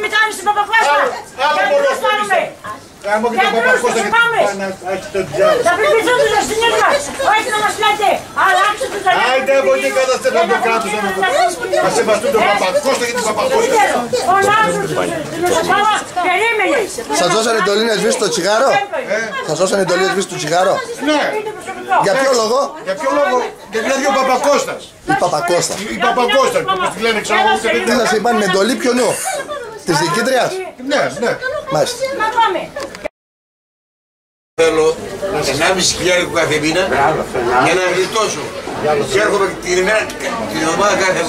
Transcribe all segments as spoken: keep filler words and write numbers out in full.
μην κάνεις την Παπακώστα. Γιατρούς πάρουμε. Γιατρούς τους πάμε. Θα πληθούν τους αστυνιές μας. Όχι να μας λέτε. Αλλάξτε τους τα γιατρούς. Άιντε από εκεί καταστρέφουν το κράτος. Θα σεβαστούν τον Παπακώστα και την Παπακώστα. Φωνάζουν τους νοσοκόμα. Περίμενε. Σας δώσανε εντολή να σβήσει το τσιγάρο. Σας δώσανε εντολή να σβήσει το τσιγάρο. Ναι. Για ποιο λόγο? Για ποιο λόγο? Γιατί είναι ο Παπακώστας. Η Παπακώστα. Η Παπακώστα. Όπως τη λένε ξέρω εγώ. Τι σας είπαν με εντολή ποιονού? Της διοικήτριας. Ναι, ναι. Μάλιστα. Θέλω ενάμιση χιλιάδες κάθε μήνα για να γλιτώσω. Και έρχομαι την ημέρα, την εβδομάδα κάθε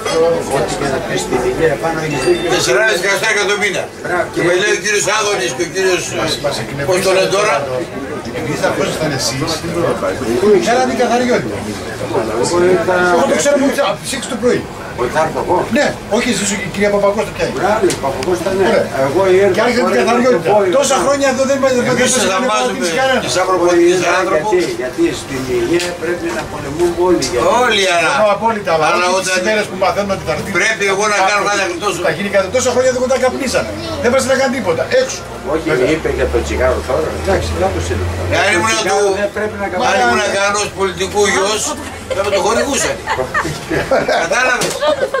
τεσσεράμισι εκατομμύρια το μήνα. Και με λέει ο κύριος Άδωνης και ο κύριος, πώς το λένε τώρα. Επειδή θα ακούσασταν εσείς, ξέρατε καθαριότητα. Εγώ το ξέρω από τις έξι το πρωί. Θα έρθω εγώ. Ναι, όχι εσείς, η κυρία Παπακώστα πια. Μπράβο, η Παπακώστα ναι. Εγώ και άρχισε την καθαριότητα. Τόσα χρόνια εδώ δεν Εμείς σας δαμάζουμε τις αγροπολιτικές άνθρωπους. Γιατί στην υγεία πρέπει να πολεμούν όλοι. Όλοι αλλά. Απόλυτα, αλλά τις μέρες που μαθαίνουν ότι θα έρθει. Πρέπει εγώ να κάνω κάτι να γλιτώσω. Θα γίνει κάτι τόσα χρόνια δεν τα καπνίσανε. Δεν πας να κάνει τίποτα. Έξω. Όχι, είπε για το τσιγάρο τώρα. Εντάξει, λάθος είναι. Αν ήμουν κανένας πολιτικού γιος, θα με το χορηγούσαν. Κατάλαβες.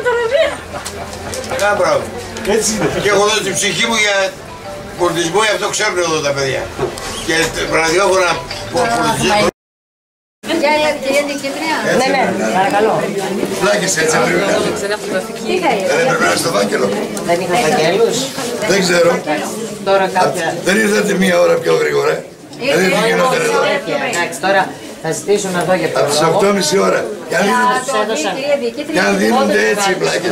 Καλά μπράβο. Και έχω δώσει την ψυχή μου για πολιτισμό, γι' αυτό ξέρουν εδώ τα παιδιά. Και ραδιόφωνα πολιτισμό. Γεια σας κυρία Διοικήτρια. Ναι, ναι, παρακαλώ. Πλάκες έτσι πρέπει να είναι. Τι θέλετε? Δεν έπρεπε να είναι στο φάκελο. Δεν είναι φακέλους. Δεν ξέρω. Τώρα κάποια... Δεν ήρθατε μία ώρα πιο γρήγορα. Δεν ήρθε γινόταν εδώ. Εντάξει, τώρα θα ζητήσουν εδώ για το Από τις οκτώ και μισή ώρα. Και αν δίνονται έτσι οι πλάκες.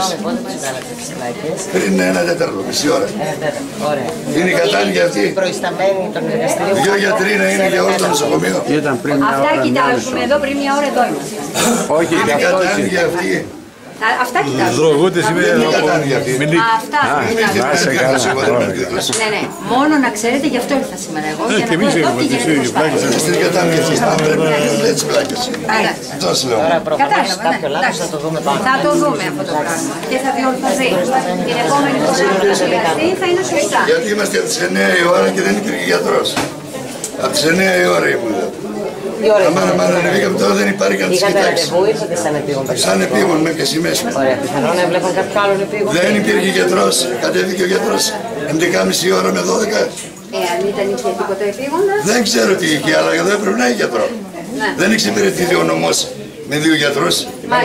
Πριν ένα τέταρτο, μισή ώρα. Είναι η κατάνοια αυτή. Προϊσταμένη των εργαστηρίων. Δυο γιατροί να είναι για όλο το νοσοκομείο. Αυτά κοιτάζουμε εδώ πριν μια ώρα εδώ είμαστε. Όχι, Είναι η κατάνοια αυτή. Αυτά κοιτάζουμε. Δρογούτες είμαι εδώ. Αυτά κοιτάζουμε. Ναι, ναι. Μόνο να ξέρετε, γι' αυτό ήρθα σήμερα εγώ. Για να πω εδώ τι γίνεται προσπάθεια. Στην κατάνοια αυτή. Πρέπει να είναι έτσι πλάκες. Αυτό σου λέω. Τώρα προχωράμε κάποιο λάθος, θα το δούμε πάνω. Θα το δούμε αυτό το πράγμα. Και θα διορθωθεί. Την επόμενη φορά που θα χρειαστεί θα είναι σωστά. Γιατί είμαστε από τις εννιά η ώρα και δεν υπήρχε γιατρός. Από τις εννιά η ώρα ήμουν εδώ. Αμάνα μάνα ανεβήκαμε τώρα δεν υπάρχει καν τις Είχατε κοιτάξεις. ραντεβού ή ήρθατε σαν επίγον? Σαν επίγον με ποιες σημαίες. Ωραία, πιθανόν να έβλεπαν κάποιο άλλον επίγον. Δεν υπήρχε γιατρός, κατέβηκε ο γιατρός έντεκα και μισή ώρα με δώδεκα. Εάν ήταν είχε τίποτα επίγοντα. Δεν ξέρω τι είχε, αλλά εδώ έπρεπε να έχει γιατρό. Δεν εξυπηρετεί ο νομός με δύο γιατρούς.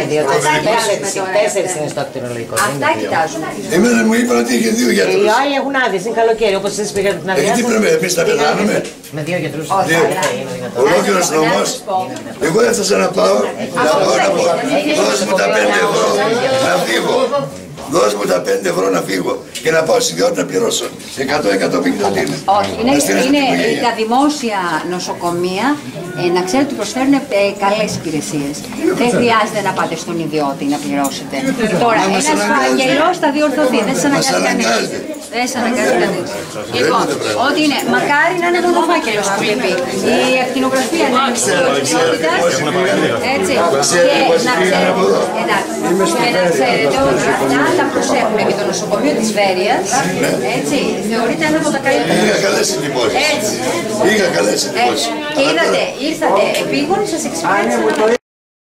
Τέσσερις είναι στο κτηνολογικό. Αυτά κοιτάζουμε. Εμένα μου είπαν ότι είχε δύο Οι γιατρούς. άλλοι έχουν άδειες, είναι καλοκαίρι, όπως εσείς πήγατε την άδειά Γιατί σας. πρέπει εμείς να πεθάνουμε. Με δύο γιατρούς. Δύο. Ολόκληρος νομός. Εγώ έφτασα να πάω, να πάω να πω, δώσ' μου τα πέντε ευρώ να φύγω. Δώσ' μου τα πέντε ευρώ να φύγω και να πάω στη ιδιότητα να πληρώσω. εκατό εκατό πενήντα είναι. Όχι, είναι, είναι τα δημόσια νοσοκομεία, ε, να ξέρετε ότι προσφέρουν ε, καλές υπηρεσίες. Δεν χρειάζεται να πάτε στον ιδιώτη να πληρώσετε. Τώρα, ένας φαγγελός θα διορθωθεί, δεν σας αναγκάζει κανείς. Δεν σας αναγκάζει κανείς. Λοιπόν, ό,τι είναι, μακάρι να είναι μόνο ο φάκελος που λείπει. Η ακτινογραφία να είναι της ποιότητας, έτσι. Και να ξέρετε, εντάξει, και να ξέρετε ότι αυτά τα προσέχουμε και το νοσοκομείο της Βέρειας, έτσι, θεωρείται ένα από τα καλύτερα. Είχα καλές εντυπώσεις. Έτσι. Είχα καλές εντυπώσεις. Και είδατε, ήρθατε επίγον, σας εξυπηρέτησαν.